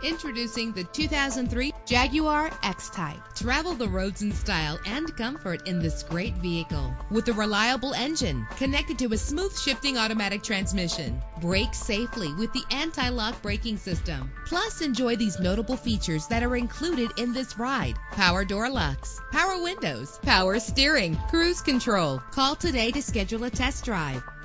Introducing the 2003 Jaguar X-Type. Travel the roads in style and comfort in this great vehicle. With a reliable engine connected to a smooth shifting automatic transmission. Brake safely with the anti-lock braking system. Plus, enjoy these notable features that are included in this ride. Power door locks, power windows, power steering, cruise control. Call today to schedule a test drive.